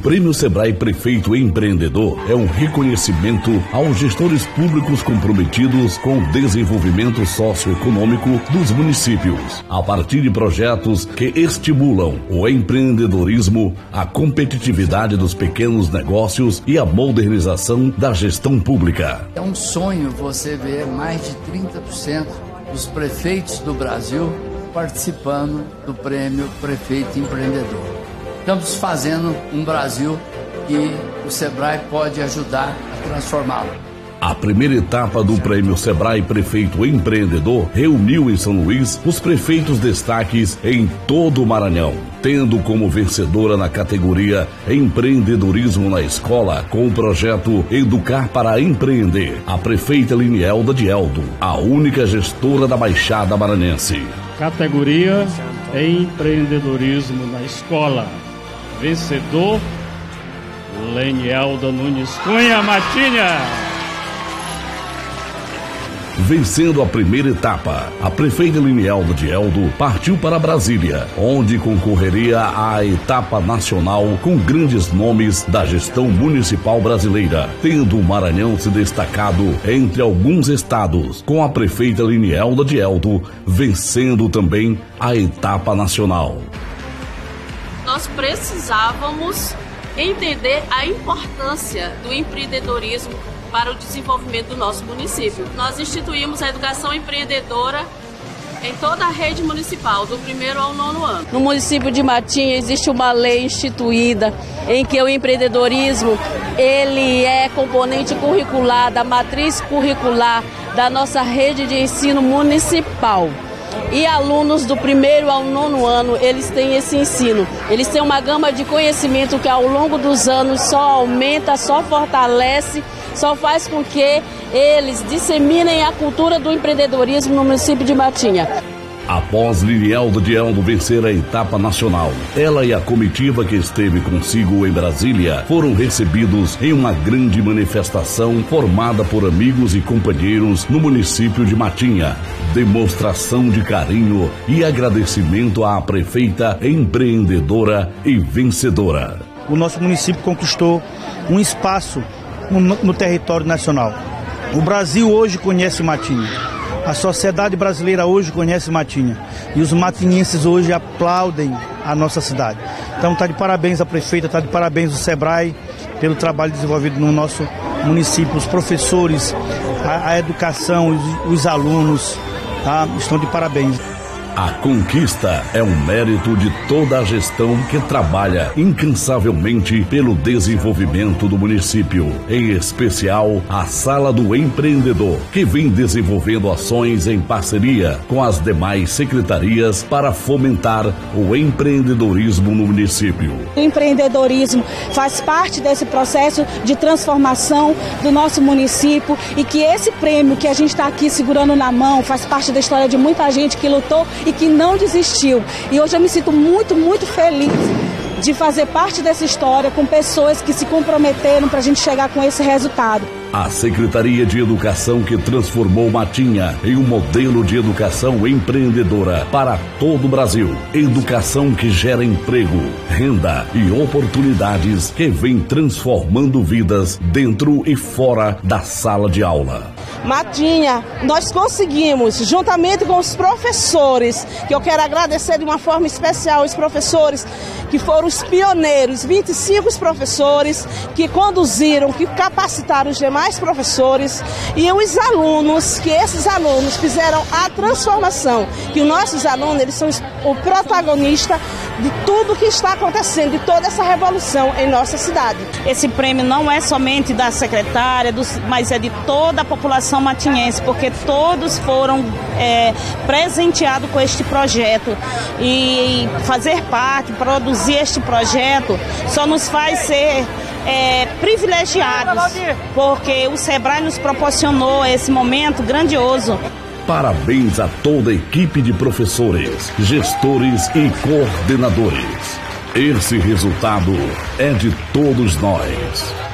Prêmio Sebrae Prefeito Empreendedor é um reconhecimento aos gestores públicos comprometidos com o desenvolvimento socioeconômico dos municípios, a partir de projetos que estimulam o empreendedorismo, a competitividade dos pequenos negócios e a modernização da gestão pública. É um sonho você ver mais de 30% dos prefeitos do Brasil participando do Prêmio Prefeito Empreendedor. Estamos fazendo um Brasil que o Sebrae pode ajudar a transformá-lo. A primeira etapa do Prêmio Sebrae Prefeito Empreendedor reuniu em São Luís os prefeitos destaques em todo o Maranhão, tendo como vencedora na categoria Empreendedorismo na Escola, com o projeto Educar para Empreender, a prefeita Linielda Dieldo, a única gestora da Baixada Maranhense. Categoria Empreendedorismo na Escola. Vencedor, Lenielda Nunes Cunha Matinha. Vencendo a primeira etapa, a prefeita Linielda Dieldo partiu para Brasília, onde concorreria à etapa nacional com grandes nomes da gestão municipal brasileira, tendo o Maranhão se destacado entre alguns estados, com a prefeita Linielda Dieldo vencendo também a etapa nacional. Nós precisávamos entender a importância do empreendedorismo para o desenvolvimento do nosso município. Nós instituímos a educação empreendedora em toda a rede municipal, do 1º ao 9º ano. No município de Matinha existe uma lei instituída em que o empreendedorismo ele é componente curricular da matriz curricular da nossa rede de ensino municipal. E alunos do 1º ao 9º ano, eles têm esse ensino. Eles têm uma gama de conhecimento que ao longo dos anos só aumenta, só fortalece, só faz com que eles disseminem a cultura do empreendedorismo no município de Matinha. Após Linielda Dieldo vencer a etapa nacional, ela e a comitiva que esteve consigo em Brasília foram recebidos em uma grande manifestação formada por amigos e companheiros no município de Matinha. Demonstração de carinho e agradecimento à prefeita empreendedora e vencedora. O nosso município conquistou um espaço no território nacional. O Brasil hoje conhece Matinha. A sociedade brasileira hoje conhece Matinha e os matinhenses hoje aplaudem a nossa cidade. Então está de parabéns a prefeita, está de parabéns o Sebrae pelo trabalho desenvolvido no nosso município. Os professores, a educação, os alunos estão de parabéns. A conquista é um mérito de toda a gestão que trabalha incansavelmente pelo desenvolvimento do município, em especial a Sala do Empreendedor, que vem desenvolvendo ações em parceria com as demais secretarias para fomentar o empreendedorismo no município. O empreendedorismo faz parte desse processo de transformação do nosso município e que esse prêmio que a gente está aqui segurando na mão faz parte da história de muita gente que lutou e que não desistiu. E hoje eu me sinto muito, muito feliz de fazer parte dessa história com pessoas que se comprometeram para a gente chegar com esse resultado. A Secretaria de Educação que transformou Matinha em um modelo de educação empreendedora para todo o Brasil. Educação que gera emprego, renda e oportunidades que vem transformando vidas dentro e fora da sala de aula. Matinha, nós conseguimos, juntamente com os professores, que eu quero agradecer de uma forma especial os professores que foram os pioneiros, 25 professores que conduziram, que capacitaram os demais professores e os alunos, que esses alunos fizeram a transformação, que os nossos alunos, eles são o protagonista de tudo que está acontecendo, de toda essa revolução em nossa cidade. Esse prêmio não é somente da secretária, mas é de toda a população matinhense, porque todos foram presenteados com este projeto. E fazer parte, produzir este projeto, só nos faz ser privilegiados, porque o Sebrae nos proporcionou esse momento grandioso. Parabéns a toda a equipe de professores, gestores e coordenadores. Esse resultado é de todos nós.